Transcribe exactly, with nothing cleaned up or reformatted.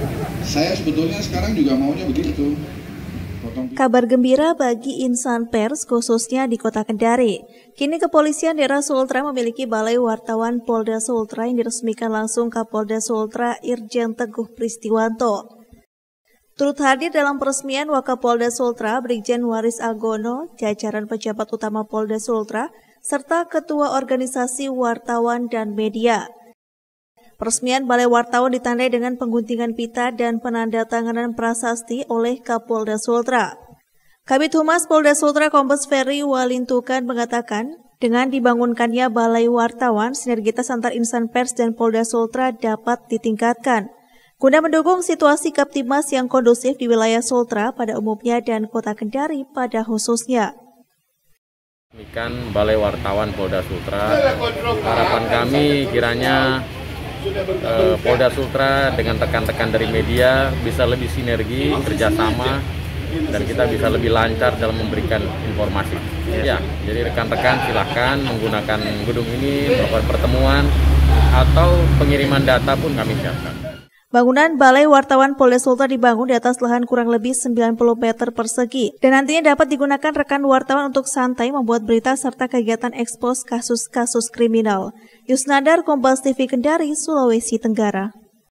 Saya sebetulnya sekarang juga maunya begitu. Potong... Kabar gembira bagi insan pers khususnya di Kota Kendari. Kini Kepolisian Daerah Sultra memiliki Balai Wartawan Polda Sultra yang diresmikan langsung Kapolda Sultra Irjen Teguh Pristiwanto. Turut hadir dalam peresmian Wakapolda Sultra Brigjen Waris Agono, jajaran pejabat utama Polda Sultra, serta Ketua Organisasi Wartawan dan Media. Peresmian Balai Wartawan ditandai dengan pengguntingan pita dan penandatanganan prasasti oleh Kapolda Sultra. Kabid Humas Polda Sultra Kombes Ferry Walintukan mengatakan, dengan dibangunkannya Balai Wartawan, sinergitas antar insan pers dan Polda Sultra dapat ditingkatkan guna mendukung situasi Kaptimas yang kondusif di wilayah Sultra pada umumnya dan Kota Kendari pada khususnya. Demikian Balai Wartawan Polda Sultra, harapan kami kiranya eh, Polda Sultra dengan rekan-rekan dari media bisa lebih sinergi, kerjasama, dan kita bisa lebih lancar dalam memberikan informasi. Ya, jadi rekan-rekan silahkan menggunakan gedung ini, melakukan pertemuan, atau pengiriman data pun kami siapkan. Bangunan Balai Wartawan Polda Sultra dibangun di atas lahan kurang lebih sembilan puluh meter persegi dan nantinya dapat digunakan rekan wartawan untuk santai membuat berita serta kegiatan ekspos kasus-kasus kriminal. Yusnandar, Kompas T V Kendari, Sulawesi Tenggara.